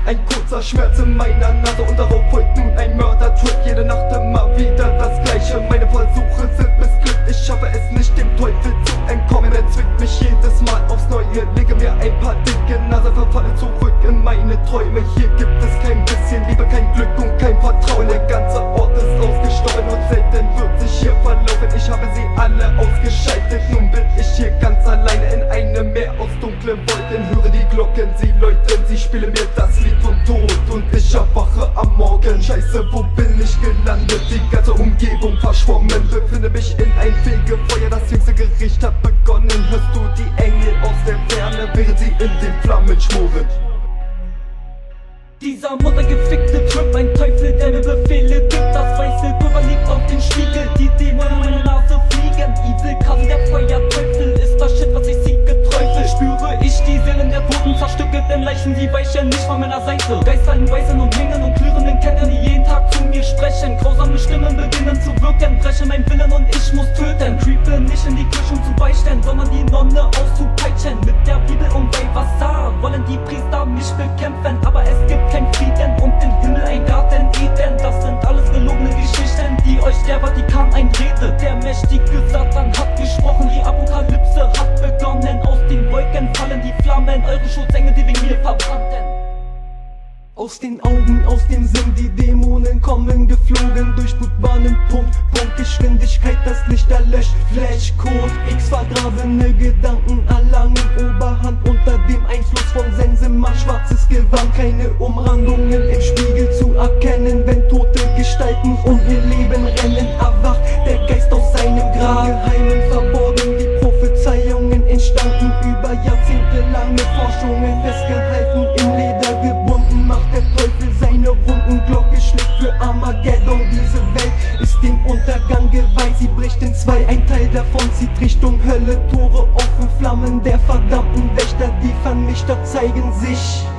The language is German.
Ein kurzer Schmerz in meiner Nase und darauf folgt nun ein Mördertrip. Jede Nacht immer wieder das Gleiche, meine Versuche sind missglückt. Ich schaffe es nicht, dem Teufel zu entkommen. Er zwickt mich jedes Mal aufs Neue, lege mir ein paar dicke Nase, verfalle zurück in meine Träume. Hier gibt es kein bisschen Liebe, kein Glück und kein Vertrauen. Der ganze Ort ist ausgestorben und selten wird sich hier verlaufen. Ich habe sie alle ausgeschaltet, nun bin ich hier ganz alleine in einem Meer aus dunklen Wolken. Höre die Glocken, sie läuten, sie spielen mir das Lied vom Tod und ich erwache am Morgen. Scheiße, wo bin ich gelandet? Die ganze Umgebung verschwommen, befinde mich in ein Fegefeuer. Das jüngste Gericht hat begonnen. Hörst du die Engel aus der Ferne, während sie in den Flammen schmoren? Dieser muttergefickte Trip, ein Teufel, der mir Befehle gibt. Das weiße Pulver liegt auf dem Spiegel, die Dämonen in meine Nase fliegen. Evil Cousin, der Feuerteufel, ist das Shit, was ich siege Teufel. Spüre ich die Seelen der Toten, zerstückelt in Leichen, die weichen nicht von meiner Seite. Geister in weißen und Hängen und klirrenden Ketten, die jeden Tag zu mir sprechen. Grausame Stimmen beginnen zu wirken, breche mein Willen und ich muss töten. Creepe nicht in die Kirche, um zu beichten, sondern die Nonne auszupeitschen. Mit der Bibel und Weihwasser wollen die Priester mich bekämpfen, aber es gibt kein Frieden und im Himmel ein Garten Eden. Das sind alles gelogene Geschichten, die euch der Vatikan einredet. Der mächtige Satan hat gesprochen, die Apokalypse hat begonnen. Aus den Wolken fallen die Flammen, eure Schutzengel, die wegen mir verbrannten. Aus den Augen, aus dem Sinn, die Dämonen kommen geflogen durch Blutbahnen, Punkt, Geschwindigkeit, das Licht erlöscht, Flashcode, X vergrabene Gedanken erlangen Oberhand unter dem Einfluss von Sensenma, schwarzes Gewand, keine Umrandungen im Spiegel zu erkennen, wenn tote Gestalten um ihr Leben rennen, erwacht der Geist aus seinem Grab, geheimen verborgen, die Prophezeiungen entstanden über jahrzehntelange Forschungen, festgehalten im Leder gebunden, macht der Teufel seine Runden, Glocke schlägt für Armageddon, diese Welt ist dem Untergang geweiht, sie bricht in zwei, ein Teil davon zieht Richtung Hölle, Tore offen, Flammen der verdammten Wächter, die Vernichter zeigen sich.